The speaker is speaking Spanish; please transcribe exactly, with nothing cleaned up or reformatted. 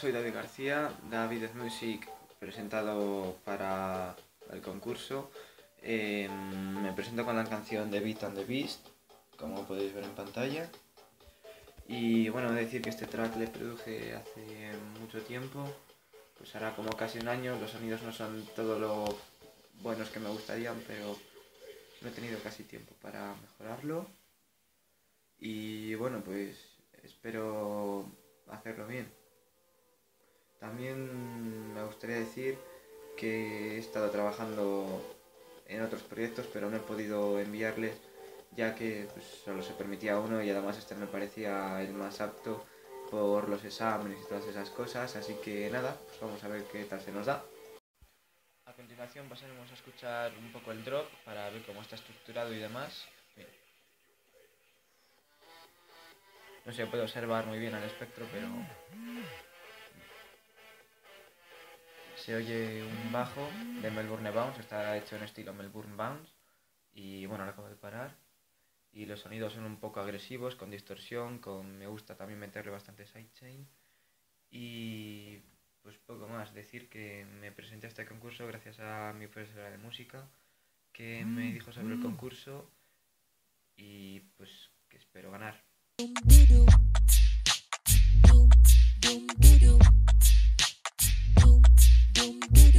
soy David García, David Music, presentado para el concurso. Eh, me presento con la canción The Beat and the Beast, como podéis ver en pantalla. Y bueno, decir que este track le produje hace mucho tiempo, pues hará como casi un año. Los sonidos no son todo lo buenos que me gustarían, pero no he tenido casi tiempo para mejorarlo. Y bueno, pues espero hacerlo bien. También me gustaría decir que he estado trabajando en otros proyectos, pero no he podido enviarles, ya que pues, solo se permitía uno y además este me parecía el más apto por los exámenes y todas esas cosas. Así que nada, pues vamos a ver qué tal se nos da. A continuación pasaremos a escuchar un poco el drop para ver cómo está estructurado y demás. Mira. No se puede observar muy bien al espectro, pero se oye un bajo de Melbourne Bounce, está hecho en estilo Melbourne Bounce. Y bueno, ahora acabo de parar. Y los sonidos son un poco agresivos, con distorsión, con me gusta también meterle bastante sidechain. Y pues poco más, decir que me presenté a este concurso gracias a mi profesora de música, que me dijo sobre el concurso y pues que espero ganar. Boom, boom, boom, boom, boom, boom, boom.